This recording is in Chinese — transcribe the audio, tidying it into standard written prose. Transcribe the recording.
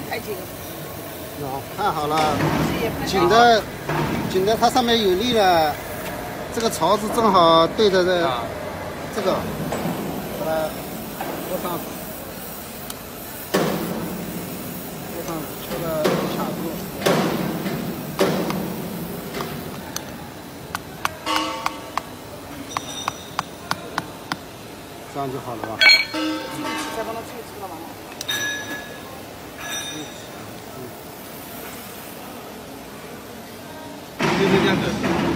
太紧。 哦，看好了，紧的它上面有力了，这个槽子正好对着这个，把它拖上去，这个卡住。这样就好了吧？ 再帮它自己吃了完了。 就是这样子。